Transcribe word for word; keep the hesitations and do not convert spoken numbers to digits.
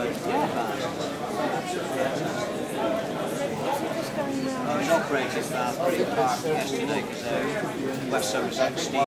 I was operated by Pretty Park yesterday because uh, West Somerset Steve